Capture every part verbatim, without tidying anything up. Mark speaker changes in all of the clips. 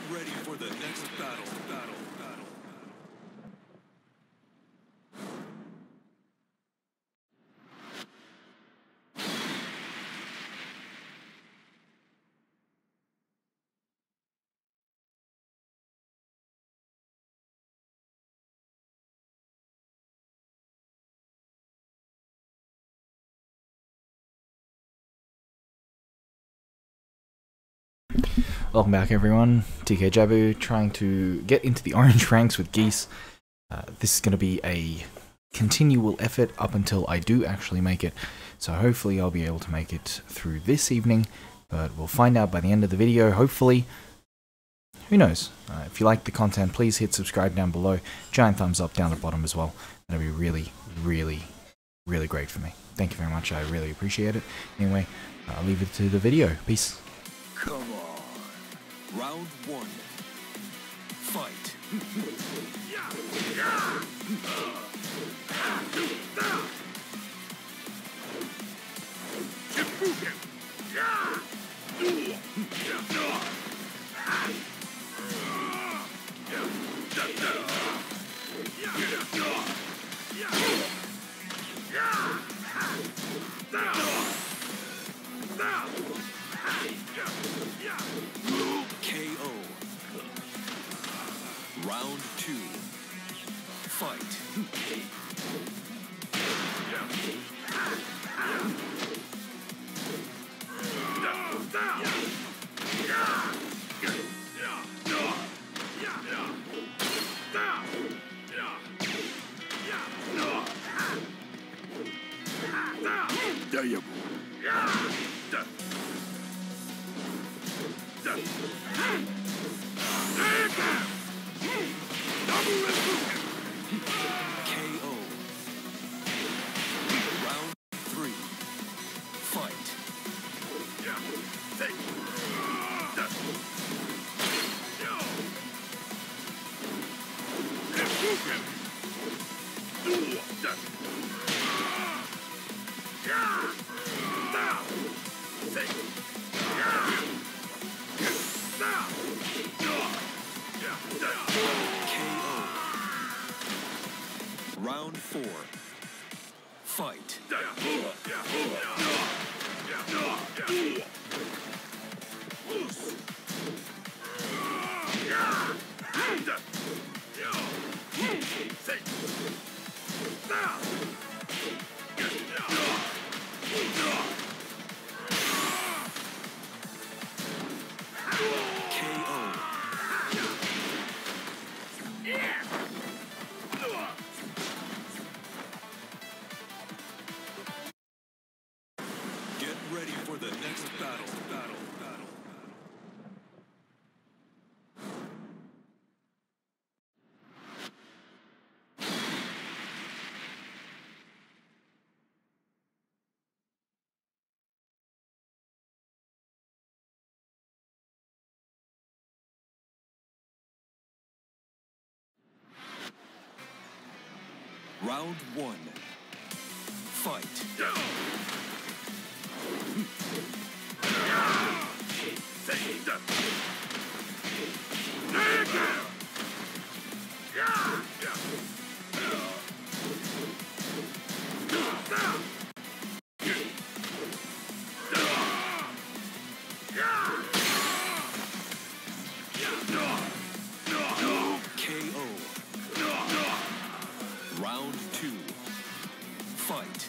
Speaker 1: ready for the next battle, battle, battle.
Speaker 2: Welcome back, everyone. T K Jabu trying to get into the orange ranks with Geese. Uh, this is going to be a continual effort up until I do actually make it. So hopefully I'll be able to make it through this evening, but we'll find out by the end of the video, hopefully. Who knows? Uh, if you like the content, please hit subscribe down below. Giant thumbs up down the bottom as well. That'll be really, really, really great for me. Thank you very much. I really appreciate it. Anyway, I'll leave it to the video. Peace.
Speaker 1: Come on. Round one. Fight. K O. Round two. Fight. There you go. K O. Round three. Fight. K O. Round four. Fight. Get ready for the next battle, battle, battle. Round one. Fight. K O. Round two. Fight.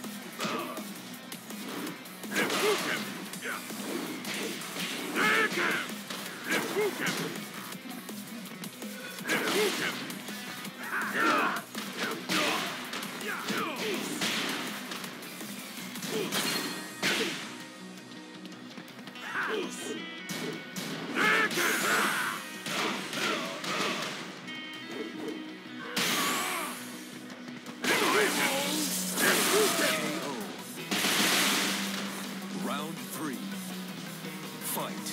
Speaker 1: Round three. Fight.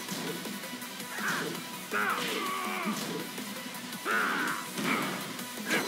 Speaker 1: K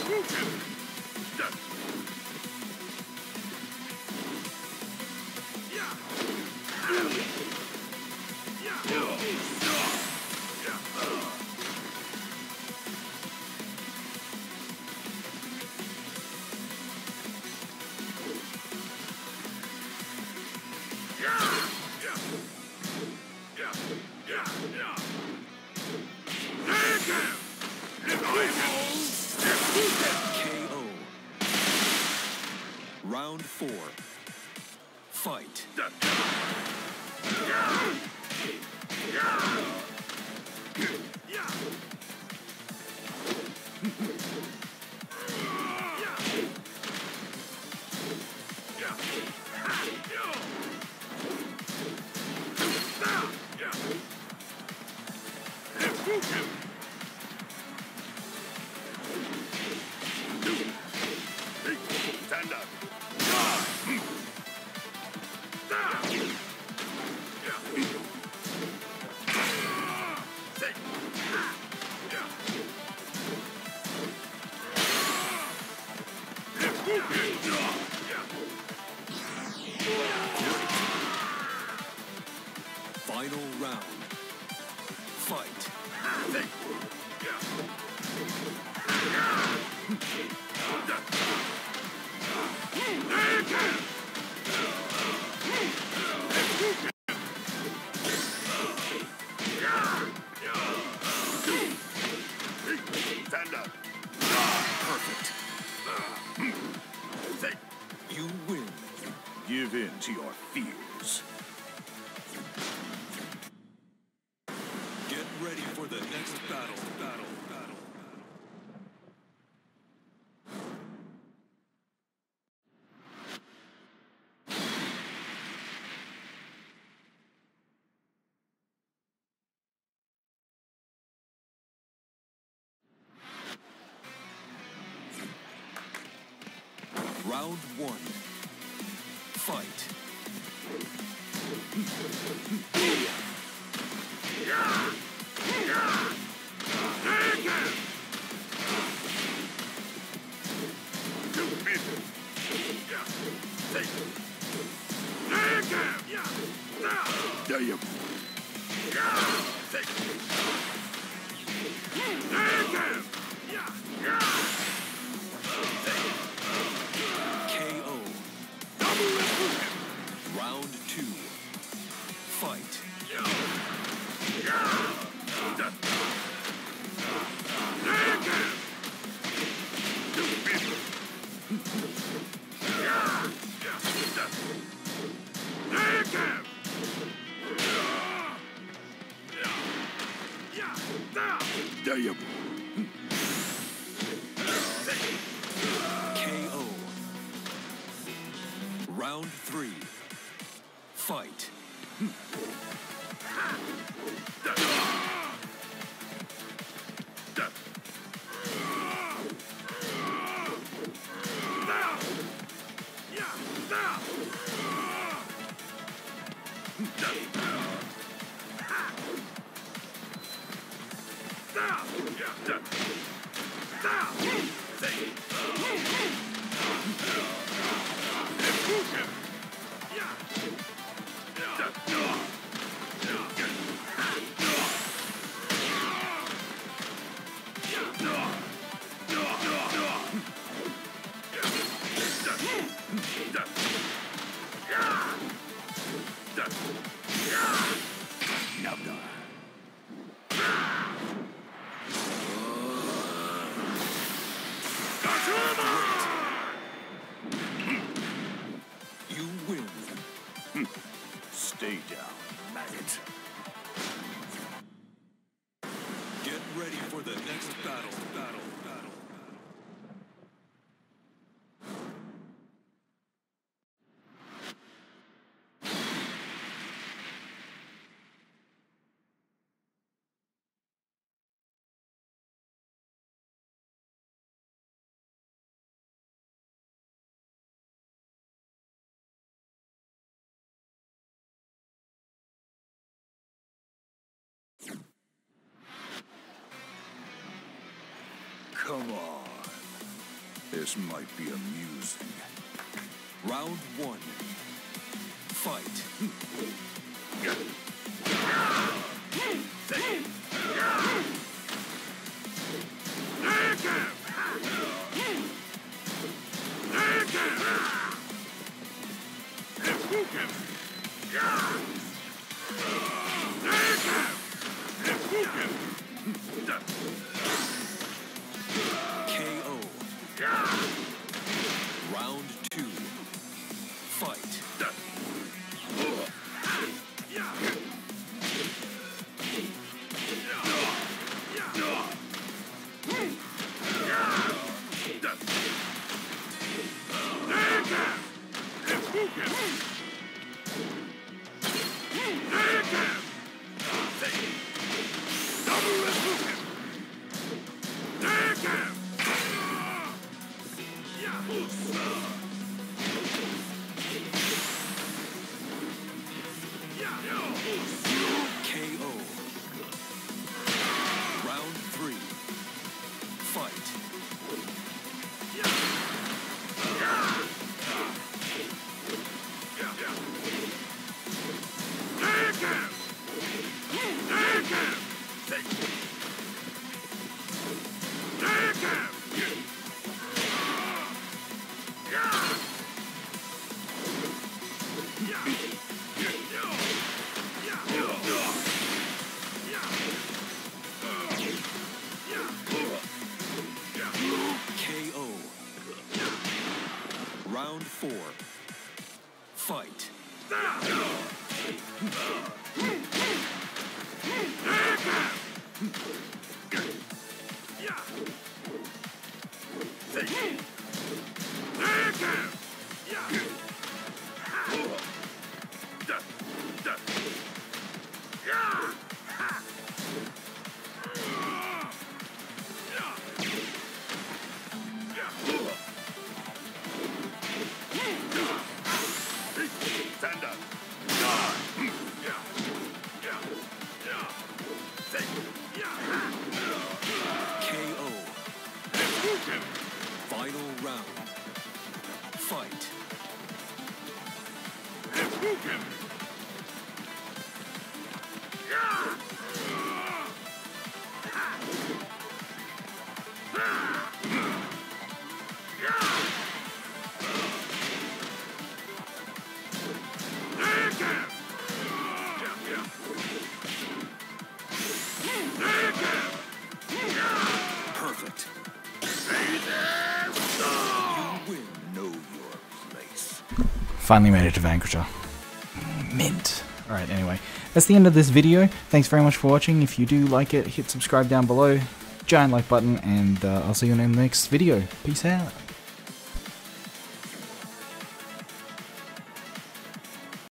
Speaker 1: K O. Round four. Fight.
Speaker 3: Stand up.
Speaker 1: Final round. Fight.
Speaker 3: Stand up.
Speaker 1: Perfect. You win.
Speaker 3: Give in to your fears.
Speaker 1: Get ready for the next battle. Battle. Battle. Round one. Fight.
Speaker 3: Damn.
Speaker 1: K O. Round two. Fight.
Speaker 3: Damn.
Speaker 1: K O. Round three. Fight. You win.
Speaker 3: Stay down, maggot.
Speaker 1: Get ready for the next battle. Battle. Battle.
Speaker 3: Come on. This might be amusing.
Speaker 1: Round one. Fight. K O. Round three. Fight. K O. Round four. Fight. Stand up. K O. Final round. Fight. Perfect. You win. Know your place.
Speaker 2: Finally made it to Vanquisher. Mint. Alright, anyway, that's the end of this video. Thanks very much for watching. If you do like it, hit subscribe down below, giant like button, and uh, I'll see you in the next video. Peace out.